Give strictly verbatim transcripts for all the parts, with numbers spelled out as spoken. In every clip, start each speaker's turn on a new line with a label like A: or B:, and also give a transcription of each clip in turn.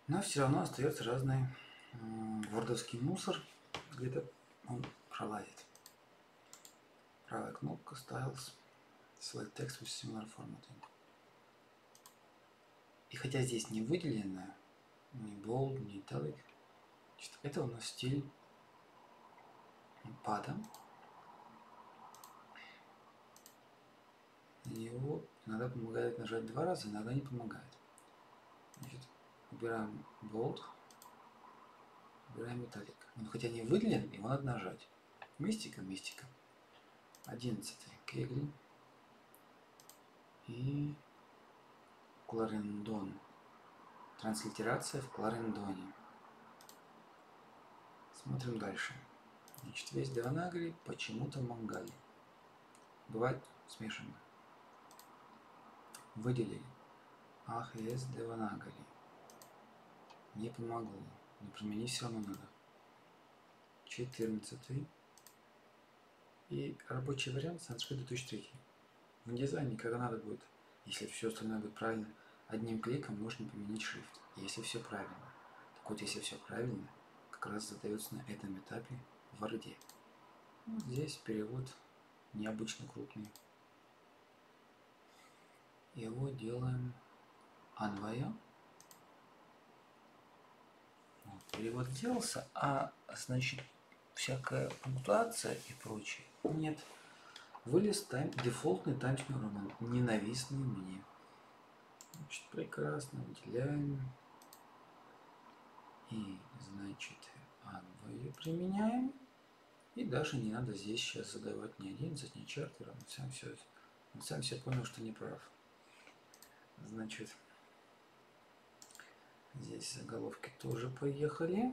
A: Но все равно остается разный вордовский мусор, где-то он пролазит. Правая кнопка Styles, Select Text with Similar Formatting. И хотя здесь не выделено, ни bold, ни italic, это у нас стиль пада. Его иногда помогает нажать два раза, иногда не помогает. Значит, убираем bold, убираем italic. Он хотя не выделен, его надо нажать. Мистика, мистика. Одиннадцатый Кегли и Кларендон. Транслитерация в Кларендоне. Смотрим дальше. Значит, весь Деванагри почему-то Мангали. Бывает смешано. Выделили. Ах, есть Деванагри. Не помогло. Но применить все равно надо. четырнадцатый. И рабочий вариант санскрит две тысячи третий. В дизайне, когда надо будет, если все остальное будет правильно, одним кликом можно поменять шрифт. Если все правильно. Так вот, если все правильно, как раз задается на этом этапе в Word. Вот здесь перевод необычно крупный. Его делаем Анвая. Вот, перевод сделался, а значит всякая пунктуация и прочее нет. Вылез тайм, дефолтный Times New Roman, ненавистный мне. Значит, прекрасно выделяем. И, значит, Анваю применяем. И даже не надо здесь сейчас задавать ни одиннадцать, ни чартер. Он сам все, он сам все понял, что не прав. Значит, здесь заголовки тоже поехали.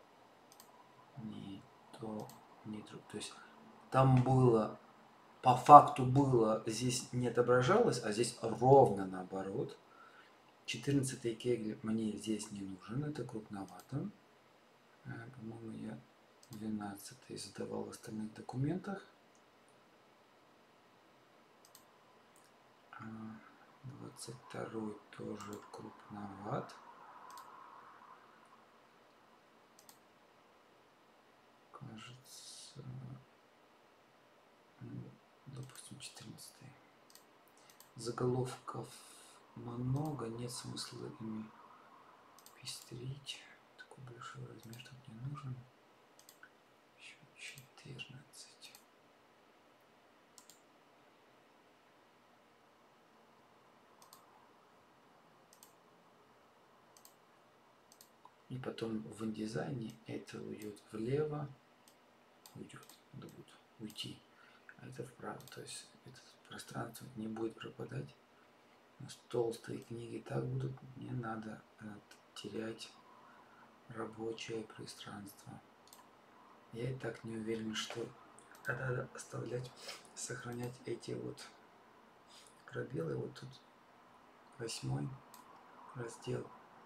A: Не то, не то. То есть там было, по факту было, здесь не отображалось, а здесь ровно наоборот. четырнадцатый кегель мне здесь не нужен, это крупновато. По-моему, я двенадцатый задавал в остальных документах. двадцать второй тоже крупноват. Кажется, ну, допустим, четырнадцатый. Заголовков много, нет смысла ими пестрить. Такой большой размер тут не нужен. Еще четырнадцать. И потом в индизайне это уйдет влево, уйдет, надо будет уйти, а это вправо. То есть это пространство не будет пропадать. У нас толстые книги так будут, не надо терять рабочее пространство. Я и так не уверен, что надо оставлять, сохранять эти вот пробелы. Вот тут восьмой раздел.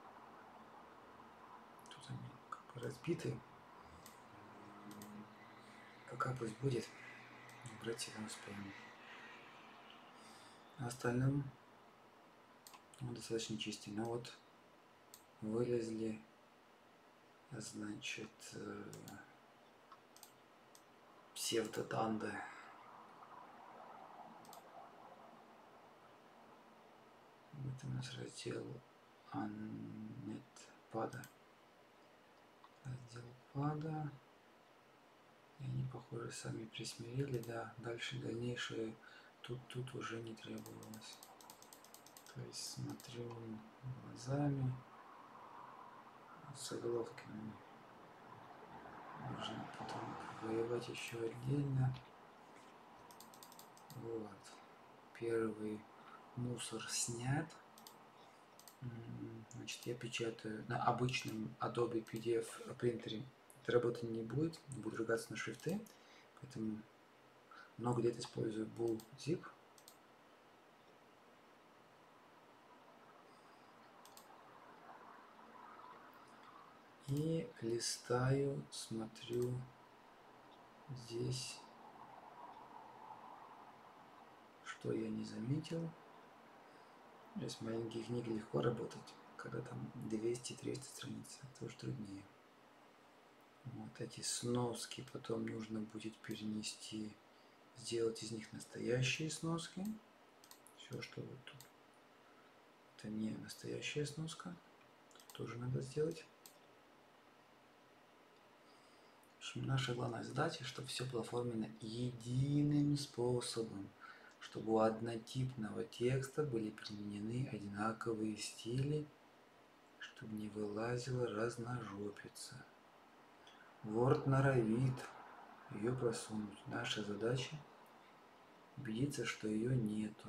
A: Тут они как бы разбиты. Пока пусть будет. Брать всегда успеем. А остальным ну, достаточно чистый. Но вот вылезли, значит, псевдоданды. Вот у нас раздел Аннет пада. Раздел пада. И они, похоже, сами присмирили, да. Дальше дальнейшее тут, тут уже не требовалось. То есть смотрю глазами, с заголовками. Можно потом воевать еще отдельно. Вот. Первый мусор снят. Значит, я печатаю на обычном Adobe пи ди эф принтере. Это работать не будет, будет ругаться на шрифты. Поэтому много лет использую Bull Zip. И листаю, смотрю здесь, что я не заметил. С маленьких книг легко работать. когда там двести-триста страниц, это уже труднее. Вот эти сноски потом нужно будет перенести, сделать из них настоящие сноски. Все, что вот тут, это не настоящая сноска, тут тоже надо сделать. В общем, наша главная задача, чтобы все было оформлено единым способом, чтобы у однотипного текста были применены одинаковые стили, чтобы не вылазила разножопица. Word норовит ее просунуть. Наша задача убедиться, что ее нету.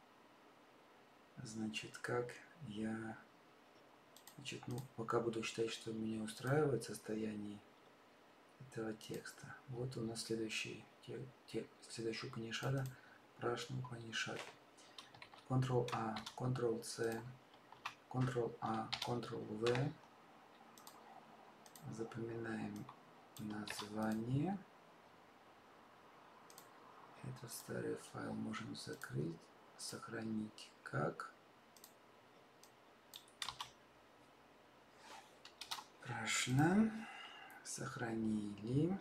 A: Значит, как я... Значит, ну, пока буду считать, что меня устраивает состояние этого текста. Вот у нас следующий те, те, следующий Упанишада, Прашна Упанишад. Ctrl-A, Ctrl-C, Ctrl-A, Ctrl-V. Запоминаем название. Этот старый файл можем закрыть, сохранить как Прашна. Сохранили.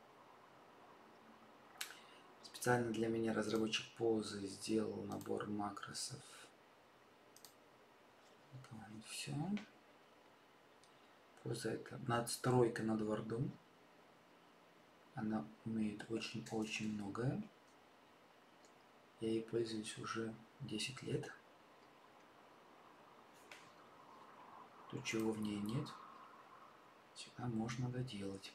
A: Специально для меня разработчик позы сделал набор макросов. Все. Поза это надстройка над Word. Она умеет очень-очень многое. Я ей пользуюсь уже десять лет. То, чего в ней нет, всегда можно доделать.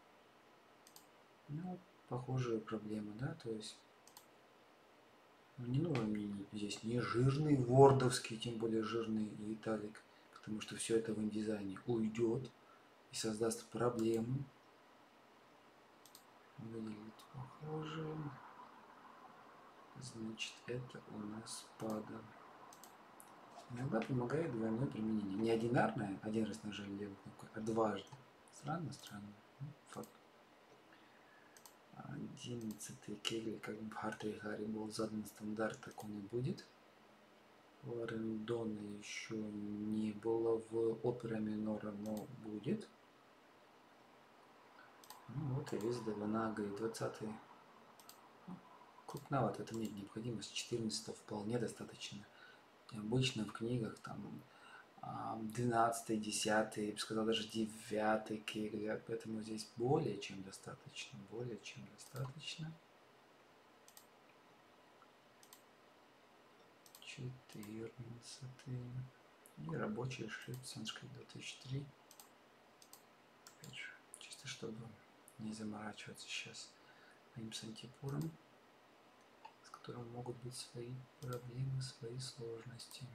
A: Ну, похожая проблема, да, то есть ну, не нужен мне здесь не жирный вордовский, тем более жирный и италик, потому что все это в индизайне уйдет и создаст проблемы. Выделить похоже. Значит, это у нас пада. Иногда помогает двойное применение. Не одинарное, один раз нажали левую кнопку, а дважды. Странно, странно. Факт. Одиннадцатый кегель, как в Хартри Хари был задан стандарт, так он и будет. Лорендона еще не было в опера минора, но будет. Ну вот и весь Деванага и двадцатый. Ну, крупновато, это нет необходимости. четырнадцатого вполне достаточно. Обычно в книгах там двенадцатый, десятый, я бы сказал даже девятый кегель, поэтому здесь более чем достаточно, более чем достаточно. четырнадцатый. И рабочий шрифт санскрит две тысячи три. Опять же, чисто чтобы не заморачиваться сейчас моим сантипуром, с которым могут быть свои проблемы, свои сложности.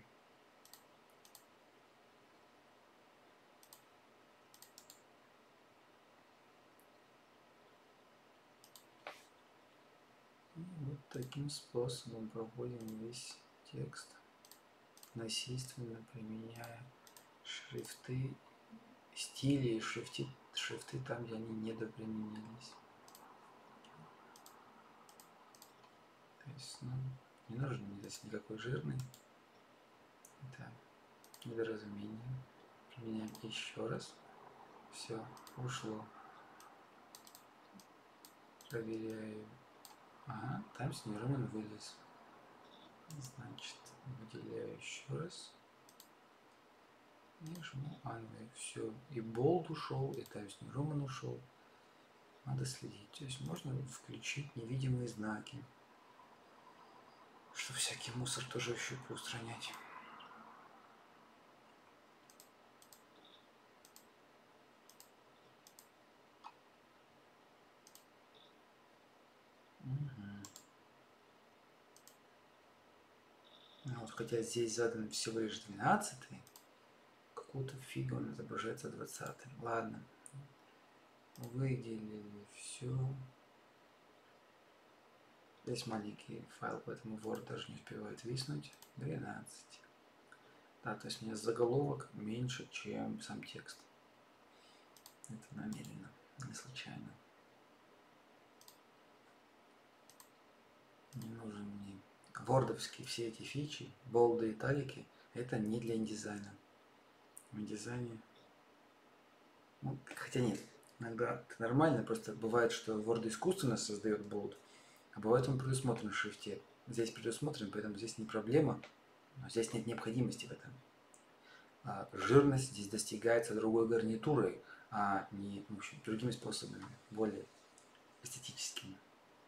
A: И вот таким способом проводим весь текст, насильственно применяя шрифты, стили и шрифты, шрифты там, где они недоприменились. То есть, ну, не нужен здесь никакой жирный. Это недоразумение. Применяем еще раз. Все, ушло. Проверяю. Ага, Times New Roman вылез. Значит, выделяю еще раз. И жму Undo. Все. И Bold ушел, и Times New Roman ушел. Надо следить. То есть можно включить невидимые знаки, чтобы всякий мусор тоже еще поустранять. Вот, хотя здесь задан всего лишь двенадцатый, какую-то фигу он отображается двадцатый. Ладно. Выделили все. Здесь маленький файл, поэтому Word даже не успевает виснуть. двенадцать. Да, то есть у меня заголовок меньше, чем сам текст. Это намеренно, не случайно. Не нужен мне вордовские все эти фичи, болды и талики. Это не для индизайна. В дизайне. Ну, хотя нет. Иногда это нормально, просто бывает, что Word искусственно создает bold, а бывает он предусмотрен в шрифте. Здесь предусмотрен, поэтому здесь не проблема, но здесь нет необходимости в этом. А жирность здесь достигается другой гарнитурой, а не, в общем, другими способами, более эстетическими.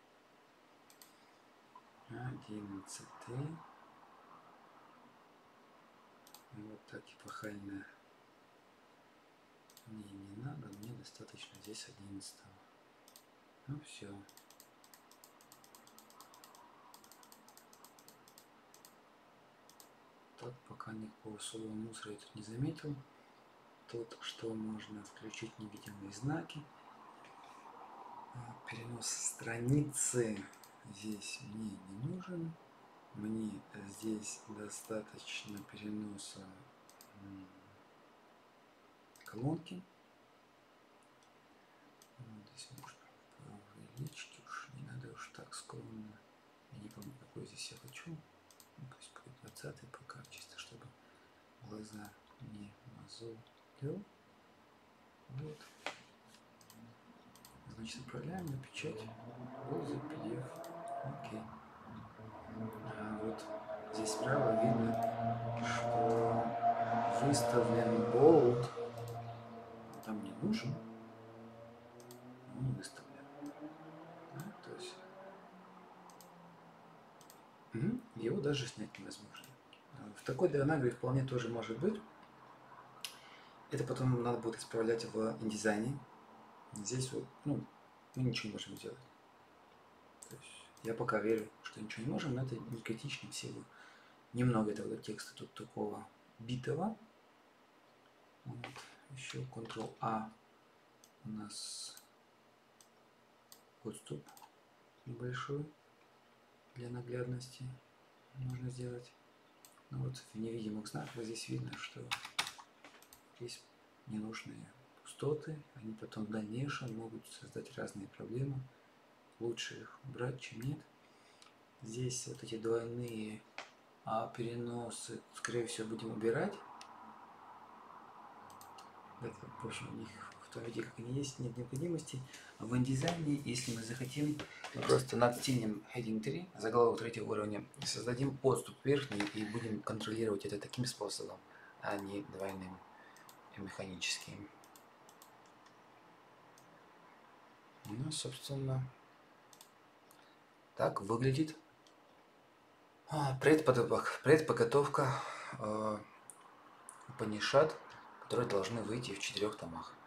A: Одиннадцатый. Вот так эпохально. Мне не надо, мне достаточно здесь одиннадцатого. Ну все. Так, пока никакого особого мусора я тут не заметил. Тут что можно включить невидимые знаки. Перенос страницы здесь мне не нужен. Мне здесь достаточно переноса колонки. Вот здесь можно увеличить, уж не надо уж так скромно. Я не помню, какой здесь я хочу. Ну, пусть будет двадцатый пока, чисто чтобы глаза не мозолил. Вот. Значит, отправляем на печать. Вот за пи ди эф. Окей. А вот здесь справа видно, что выставлен bold. Там не нужен. Он выставлен. Да, то есть угу. Его даже снять невозможно. В такой диагонали вполне тоже может быть. Это потом надо будет исправлять в InDesign. Здесь вот, ну, мы ничего не можем сделать. То есть я пока верю, что ничего не можем, но это не критично, всего немного этого текста тут такого битого. Вот. Еще контрол а у нас отступ небольшой для наглядности нужно сделать. Ну вот в невидимых знаках здесь видно, что есть ненужные пустоты, они потом в дальнейшем могут создать разные проблемы. Лучше их убрать, чем нет. Здесь вот эти двойные а, переносы, скорее всего, будем убирать. Это, в общем, у них в том виде, как они есть, нет необходимости. В InDesign, если мы захотим, мы просто надстинем heading три, заголовок третьего уровня, создадим отступ верхний и будем контролировать это таким способом, а не двойным и механическим. Ну, собственно, так выглядит предподготовка э, Упанишад, которые должны выйти в четырех томах.